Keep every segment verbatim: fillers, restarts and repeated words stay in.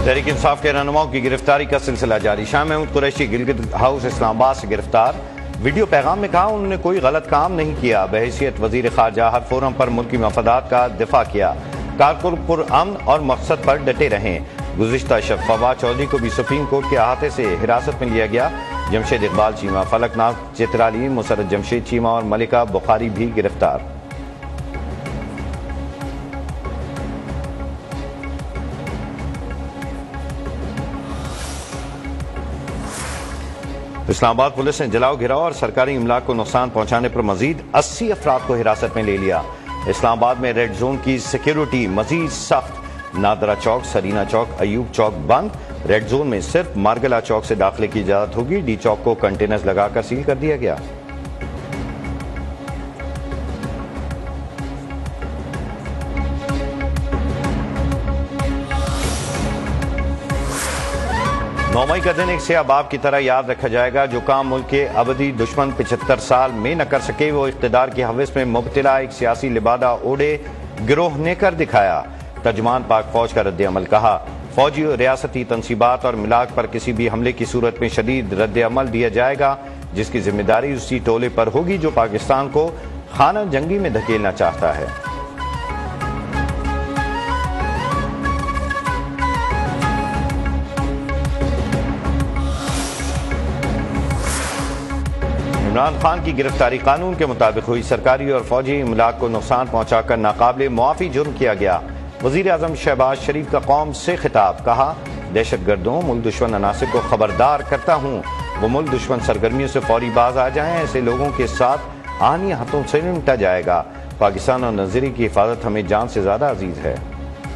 تحریک انصاف کے رہنماؤں کی گرفتاری کا سلسلہ جاری۔ شاہ محمود قریشی گلگت ہاؤس اسلام آباد سے گرفتار۔ ویڈیو پیغام میں کہا انہوں نے کوئی غلط کام نہیں کیا، بحیثیت وزیر خارجہ ہر فورم پر ملکی مفادات کا دفاع کیا، کارکن پر امن اور مقصد پر ڈٹے رہیں۔ گزشتہ شب فواد چودھری کو بھی سپریم کورٹ کے احاطے سے حراست میں لیا گیا۔ جمشید اقبال چیمہ، فلک ناز چترالی، مسرت جمشید چیمہ اور ملکہ بخاری بھی گرفتار۔ اسلام آباد پولیس نے جلاؤ گھراؤ اور سرکاری املاک کو نقصان پہنچانے پر مزید اسی افراد کو حراست میں لے لیا۔ اسلام آباد میں ریڈ زون کی سیکیورٹی مزید سخت، نادرہ چوک، سرینا چوک، ایوب چوک بند۔ ریڈ زون میں صرف مارگلا چوک سے داخلے کی اجازت ہوگی۔ ڈی چوک کو کنٹینرز لگا کر سیل کر دیا گیا۔ نو مئی کا دن ایک سیاہ باب کی طرح یاد رکھا جائے گا۔ جو کام ملک کے ابدی دشمن پچہتر سال میں نہ کر سکے، وہ اقتدار کی ہوس میں مبتلا ایک سیاسی لبادہ اوڑے گروہ نے کر دکھایا۔ ترجمان پاک فوج کا رد عمل، کہا فوجی اور ریاستی تنصیبات اور ملاک پر کسی بھی حملے کی صورت میں شدید رد عمل دیا جائے گا، جس کی ذمہ داری اسی ٹولے پر ہوگی جو پاکستان کو خانہ جنگی میں دھکیلنا چاہتا ہے۔ عمران خان کی گرفتاری قانون کے مطابق ہوئی، سرکاری اور فوجی املاک کو نقصان پہنچا کر ناقابل معافی جرم کیا گیا۔ وزیر اعظم شہباز شریف کا قوم سے خطاب، کہا دہشت گردوں ملک دشمن عناصر کو خبردار کرتا ہوں، وہ ملک دشمن سرگرمیوں سے فوری باز آ جائیں، ایسے لوگوں کے ساتھ آہنی ہاتھوں سے نمٹا جائے گا۔ پاکستان اور نظریے کی حفاظت ہمیں جان سے زیادہ عزیز ہے۔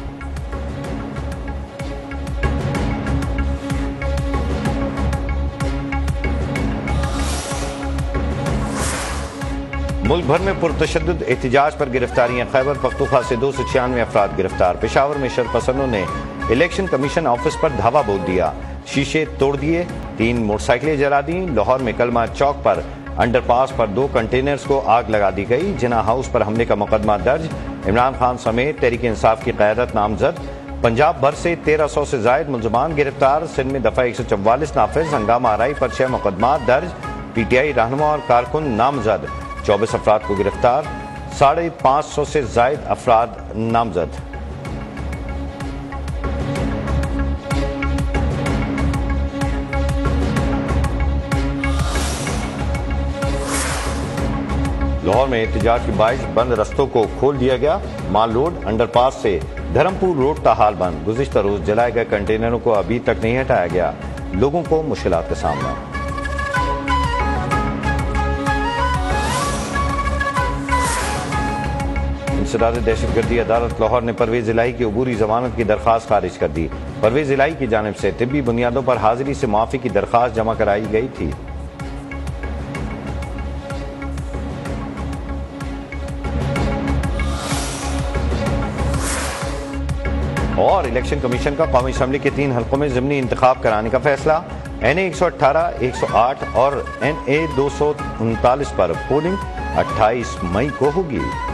ملک بھر میں پرتشدد احتجاج پر گرفتاریاں، خیبر پختونخوا سے دو سو چھیانوے افراد گرفتار۔ پشاور میں شرپسندوں نے الیکشن کمیشن آفس پر دھاوا بول دیا، شیشے توڑ دیے، تین موٹر سائیکلیں جلا دیں۔ لاہور میں کلمہ چوک پر انڈر پاس پر دو کنٹینرز کو آگ لگا دی گئی۔ جناح ہاؤس پر حملے کا مقدمہ درج، عمران خان سمیت تحریک انصاف کی قیادت نامزد۔ پنجاب بھر سے تیرہ سو سے زائد ملزمان گرفتار۔ سندھ میں دفعہ ایک سو چوالیس نافذ، ہنگامہ آرائی پر چھ مقدمات درج، پی ٹی آئی رہنما اور کارکن نامزد۔ چوبیس افراد کو گرفتار، ساڑھے پانچ سو سے زائد افراد نامزد۔ لاہور میں احتجاج کے باعث بند رستوں کو کھول دیا گیا۔ مال روڈ انڈر پاس سے دھرمپور روڈ کا حال بند۔ گزشتہ روز جلائے گئے کنٹینروں کو ابھی تک نہیں ہٹایا گیا، لوگوں کو مشکلات کا سامنا۔ انسداد دہشت گردی عدالت لاہور نے پرویز الہی کی عبوری ضمانت کی درخواست خارج کر دی۔ پرویز الہی کی جانب سے طبی بنیادوں پر حاضری سے معافی کی درخواست جمع کرائی گئی تھی۔ اور الیکشن کمیشن کا قومی اسمبلی کے تین حلقوں میں ضمنی انتخاب کرانے کا فیصلہ۔ این اے ایک سو اٹھارہ، ایک سو آٹھ اور این اے دو سو انتالیس پر پولنگ اٹھائیس مئی کو ہوگی۔